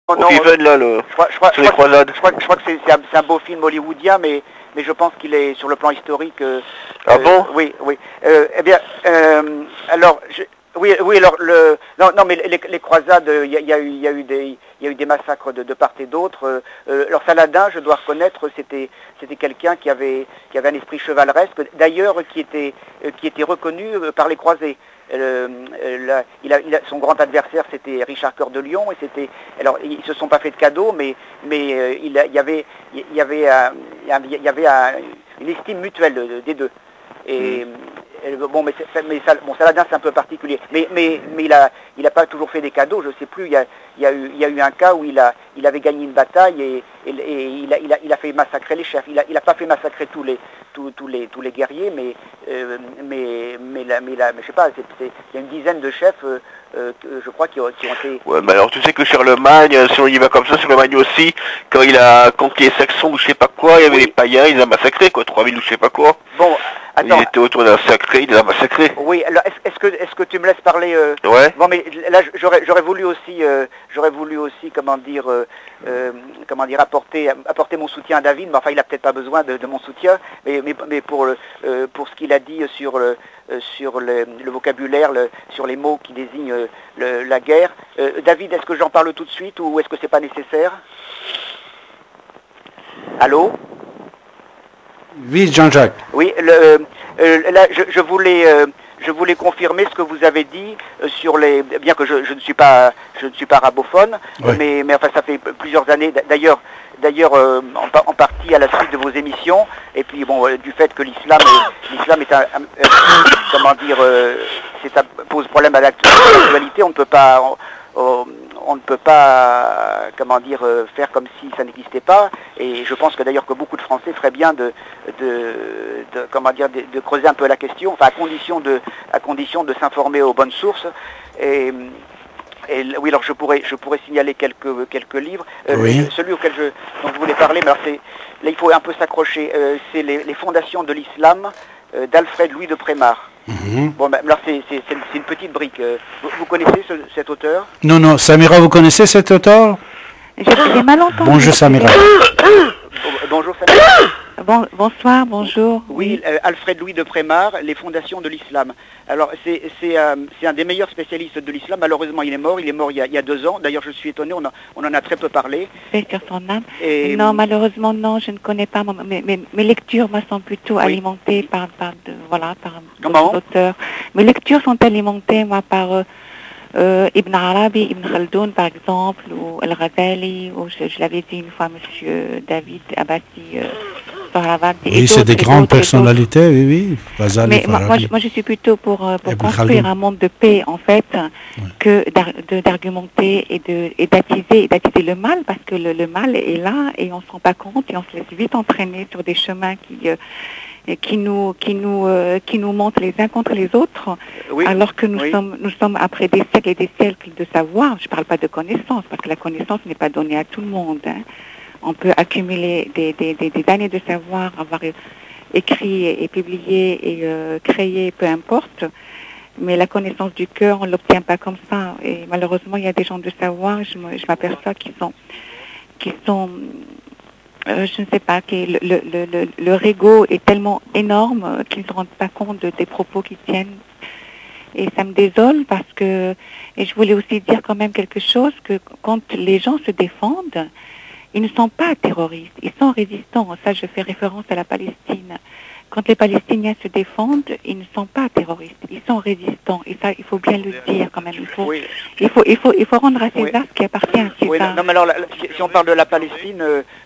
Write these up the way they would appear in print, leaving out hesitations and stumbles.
non, Even, là, sur les croisades. Je crois que c'est un beau film hollywoodien, mais je pense qu'il est sur le plan historique. Ah bon? Oui, oui. Eh bien, alors, oui, alors non, mais les croisades, il y a eu des massacres de part et d'autre. Alors Saladin, je dois reconnaître, c'était quelqu'un qui avait un esprit chevaleresque, d'ailleurs qui était reconnu par les croisés. Son grand adversaire, c'était Richard Cœur de Lion, et alors ils se sont pas fait de cadeaux, mais il y avait une estime mutuelle des deux. Et Saladin c'est un peu particulier, mais il a pas toujours fait des cadeaux. Je sais plus, il y a eu un cas où il avait gagné une bataille et il a fait massacrer les chefs. Il a pas fait massacrer tous les guerriers, mais je sais pas, il y a une dizaine de chefs, je crois, qui ont été... Ouais, mais alors tu sais que Charlemagne, si on y va comme ça, Charlemagne aussi, quand il a conquis les Saxons ou je sais pas quoi, il y avait les païens, il les a massacrés, quoi, 3000 ou je sais pas quoi. Bon, attends. Il était autour d'un sacré, il les a massacrés. Oui, alors est-ce que tu me laisses parler Ouais. Bon, mais là j'aurais voulu aussi comment dire apporter mon soutien à David, mais enfin il a peut-être pas besoin de mon soutien, mais pour ce qu'il a dit sur le vocabulaire, sur les mots qui désignent la guerre. David, est-ce que j'en parle tout de suite ou est-ce que c'est pas nécessaire? Allô? Oui, Jean-Jacques. Oui, là, je voulais confirmer ce que vous avez dit sur les... Bien que je ne suis pas arabophone, oui. mais enfin ça fait plusieurs années, d'ailleurs en partie à la suite de vos émissions, et puis bon, du fait que l'islam est comment dire, ça pose problème à l'actualité, on ne peut pas, comment dire, faire comme si ça n'existait pas. Et je pense que d'ailleurs que beaucoup de Français feraient bien de creuser un peu la question, enfin à condition de s'informer aux bonnes sources. Et oui, alors je pourrais signaler quelques livres. Oui. Celui dont je voulais parler, mais alors là il faut un peu s'accrocher. C'est les fondations de l'islam d'Alfred Louis de Prémar. Bon, ben, alors c'est une petite brique. Vous connaissez cet auteur? Non, Samira, vous connaissez cet auteur? J'ai mal entendu. Bonjour Samira. Bonjour Samira. Bonsoir, bonjour. Oui, Alfred Louis de Prémar, les fondations de l'islam. Alors c'est un des meilleurs spécialistes de l'islam. Malheureusement il est mort il y a 2 ans. D'ailleurs je suis étonné, on en a très peu parlé. C'est sur son âme. Non, malheureusement non, je ne connais pas. Mes lectures me sont plutôt alimentées par d'autres auteurs. Mes lectures sont alimentées par Ibn Arabi, Ibn Khaldoun par exemple, ou Al-Ghazali, ou je l'avais dit une fois, Monsieur David Abbasi. Oui, c'est des grandes personnalités, oui. Mais moi, je suis plutôt pour construire un monde de paix, en fait, que d'argumenter et d'attiser le mal, parce que le mal est là et on ne se rend pas compte et on se laisse vite entraîner sur des chemins qui nous montent les uns contre les autres, alors que nous sommes après des siècles et des siècles de savoir. Je ne parle pas de connaissance, parce que la connaissance n'est pas donnée à tout le monde. On peut accumuler des années de savoir, avoir écrit et publié et créé, peu importe, mais la connaissance du cœur, on ne l'obtient pas comme ça. Et malheureusement, il y a des gens de savoir, je m'aperçois qui sont je ne sais pas, leur ego est tellement énorme qu'ils ne se rendent pas compte des propos qu'ils tiennent. Et ça me désole parce que, et je voulais aussi dire quand même quelque chose, que quand les gens se défendent, ils ne sont pas terroristes, ils sont résistants. Ça, je fais référence à la Palestine. Quand les Palestiniens se défendent, ils ne sont pas terroristes, ils sont résistants. Et ça, il faut bien le dire quand même. Il faut rendre à César ce qui appartient à César. Oui, non, mais alors, si on parle de la Palestine,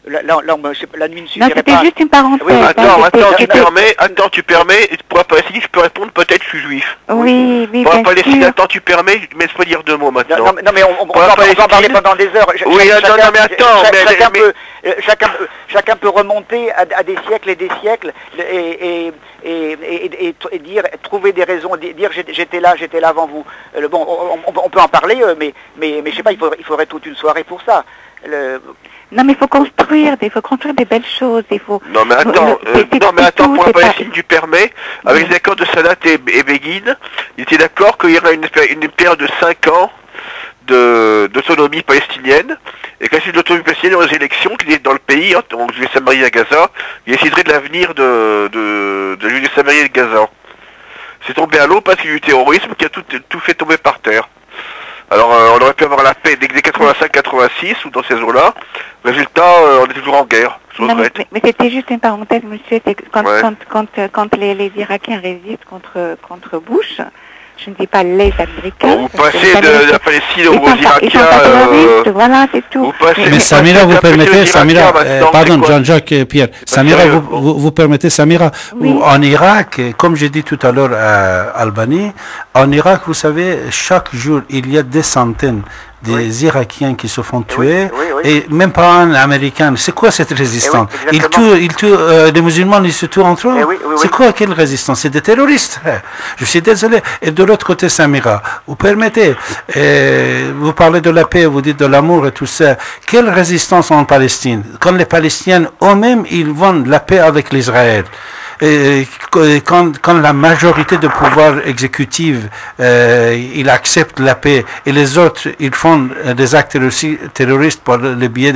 la nuit ne suffirait pas. Non, c'était juste une parenthèse. Oui, attends, tu permets, pour la Palestine, je peux répondre, peut-être je suis juif. Oui, pour la Palestine, attends, tu permets, mais je peux dire 2 mots maintenant. Non, mais on peut en parler pendant des heures. Oui, non, mais attends, chacun peut remonter à des siècles et des siècles et dire, trouver des raisons, dire j'étais là avant vous. Bon, on peut en parler, mais je sais pas, il faudrait toute une soirée pour ça. Non, mais il faut construire des belles choses. Non, mais attends, pour la Palestine, tu permets, avec les accords de Sadat et Begin, ils étaient d'accord qu'il y aurait une période de 5 ans d'autonomie palestinienne, et qu'à la suite de l'autonomie palestinienne, dans les élections, qu'il est dans le pays, donc Judée Samarie à Gaza, il déciderait de l'avenir de Judée Samarie et de Gaza. C'est tombé à l'eau parce qu'il y a eu du terrorisme qui a tout fait tomber par terre. Alors on aurait pu avoir la paix dès 85-86 ou dans ces eaux-là. Résultat, on est toujours en guerre. Non, mais c'était juste une parenthèse, monsieur. Quand les Irakiens résistent contre Bush, je ne dis pas les Américains. Vous passez de la Palestine aux Irakiens. Voilà, c'est tout. Mais Samira, vous permettez, Samira, pardon, Jean-Jacques Pierre, Samira, vous permettez, Samira, en Irak, comme j'ai dit tout à l'heure à Albanie, en Irak, vous savez, chaque jour, il y a des centaines des Irakiens qui se font tuer, et même pas un Américain. C'est quoi cette résistance? Ils tuent les musulmans, ils se tuent entre eux. C'est quoi, quelle résistance? C'est des terroristes. Je suis désolé. Et de l'autre côté, Samira, vous permettez, vous parlez de la paix, vous dites de l'amour et tout ça. Quelle résistance en Palestine? Quand les Palestiniens eux-mêmes, ils vendent la paix avec l'Israël. Et quand la majorité de pouvoir exécutif il accepte la paix et les autres ils font des actes terroristes par le biais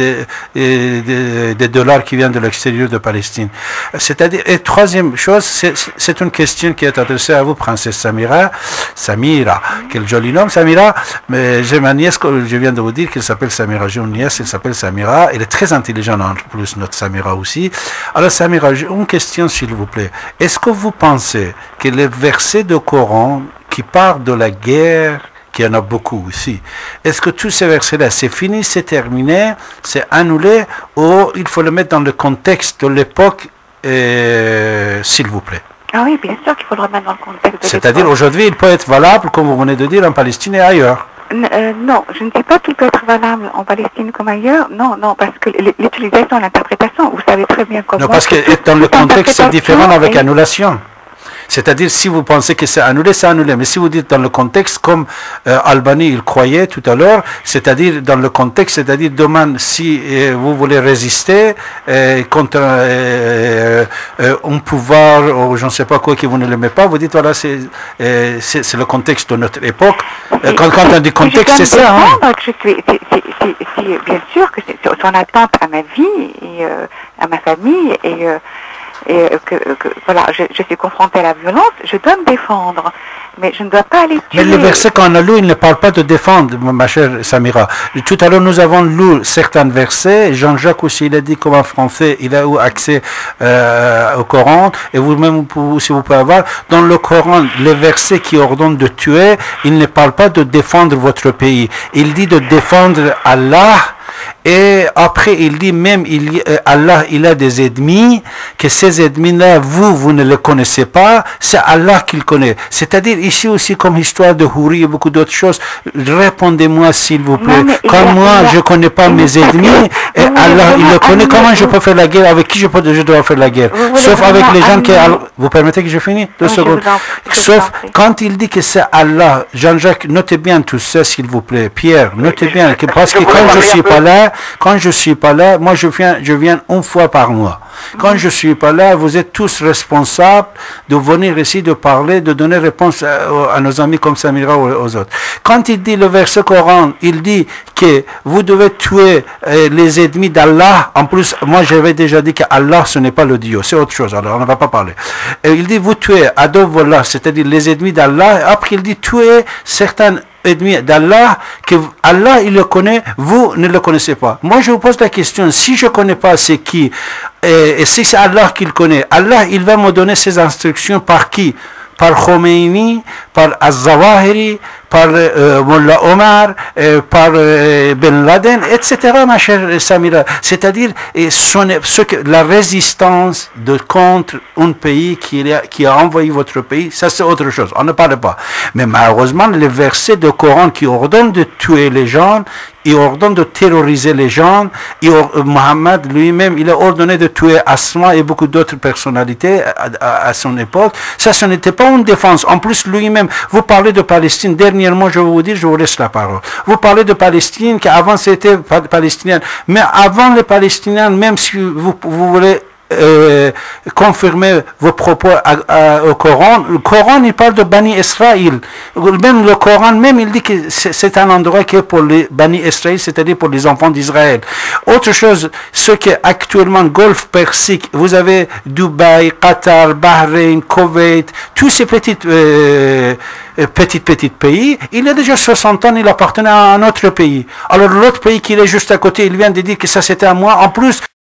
des dollars qui viennent de l'extérieur de Palestine. C'est-à-dire, et troisième chose, c'est une question qui est adressée à vous, princesse Samira. Samira, quel joli nom, Samira. Mais j'ai ma nièce, je viens de vous dire qu'elle s'appelle Samira. J'ai une nièce, elle s'appelle Samira. Elle est très intelligente en plus, notre Samira aussi. Alors Samira, j'ai une question s'il vous plaît. Est-ce que vous pensez que les versets de Coran qui parlent de la guerre, qu'il y en a beaucoup aussi, est-ce que tous ces versets-là, c'est fini, c'est terminé, c'est annulé, ou il faut le mettre dans le contexte de l'époque, s'il vous plaît? Ah oui, bien sûr qu'il faut le remettre dans le contexte de l'époque. C'est-à-dire, aujourd'hui, il peut être valable, comme vous venez de dire, en Palestine et ailleurs. Non, je ne dis pas qu'il peut être valable en Palestine comme ailleurs. Non, parce que l'utilisation, l'interprétation, vous savez très bien comment... Non, parce que dans le contexte, c'est différent avec annulation. C'est-à-dire, si vous pensez que c'est annulé, c'est annulé. Mais si vous dites dans le contexte, comme Albanie, il croyait tout à l'heure, c'est-à-dire dans le contexte, c'est-à-dire demain, si vous voulez résister contre un pouvoir, ou je ne sais pas quoi, qui vous ne l'aimez pas, vous dites, voilà, c'est le contexte de notre époque. Quand on dit contexte, c'est ça. Bien sûr que c'est son attente à ma vie et à ma famille voilà, je suis confrontée à la violence, je dois me défendre, mais je ne dois pas aller tuer. Mais le verset qu'on a lu, il ne parle pas de défendre, ma chère Samira. Tout à l'heure, nous avons lu certains versets, Jean-Jacques aussi, il a dit comme en français, il a eu accès au Coran, et vous-même, si vous pouvez avoir, dans le Coran, les versets qui ordonnent de tuer, il ne parle pas de défendre votre pays, il dit de défendre Allah. Et après, il dit même, Allah, il a des ennemis, que ces ennemis-là, vous ne les connaissez pas, c'est Allah qui le connaît. C'est-à-dire, ici aussi, comme histoire de Houri et beaucoup d'autres choses, répondez-moi, s'il vous plaît. Quand moi, je ne connais pas mes ennemis, et Allah, il le connaît, comment je peux faire la guerre? Avec qui je dois faire la guerre? Sauf avec les gens qui... Vous permettez que je finisse? 2 secondes. Sauf, quand il dit que c'est Allah, Jean-Jacques, notez bien tout ça, s'il vous plaît. Pierre, notez bien, parce que quand je suis pas là, moi je viens une fois par mois. Quand je suis pas là, vous êtes tous responsables de venir ici, de parler, de donner réponse à nos amis comme Samira ou aux autres. Quand il dit le verset Coran, il dit que vous devez tuer les ennemis d'Allah. En plus, moi j'avais déjà dit qu'Allah ce n'est pas le Dieu, c'est autre chose, alors on ne va pas parler. Et il dit vous tuez Adov-Allah, c'est-à-dire les ennemis d'Allah. Après il dit tuez certains ennemis d'Allah, que Allah il le connaît, vous ne le connaissez pas. Moi je vous pose la question, si je ne connais pas c'est qui, et si c'est Allah qui le connaît, Allah il va me donner ses instructions par qui? Par Khomeini, par Az-Zawahiri, par Mullah Omar, par Ben Laden, etc., ma chère Samira. C'est-à-dire la résistance contre un pays qui a envahi votre pays, ça c'est autre chose, on ne parle pas. Mais malheureusement, les versets de Coran qui ordonnent de tuer les gens, il ordonne de terroriser les gens, Mohammed lui-même, il a ordonné de tuer Asma et beaucoup d'autres personnalités à son époque. Ça, ce n'était pas une défense. En plus, lui-même, vous parlez de Palestine. Dernièrement, je vais vous dire, je vous laisse la parole. Vous parlez de Palestine, qu'avant c'était palestinien. Mais avant les Palestiniens, même si vous voulez confirmer vos propos au Coran. Le Coran, il parle de Bani Israël. Même le Coran, même, il dit que c'est un endroit qui est pour les Bani Israël, c'est-à-dire pour les enfants d'Israël. Autre chose, ce qui est actuellement Golfe Persique, vous avez Dubaï, Qatar, Bahreïn, Koweït, tous ces petits pays, il y a déjà 60 ans, il appartenait à un autre pays. Alors l'autre pays qui est juste à côté, il vient de dire que ça c'était à moi. En plus,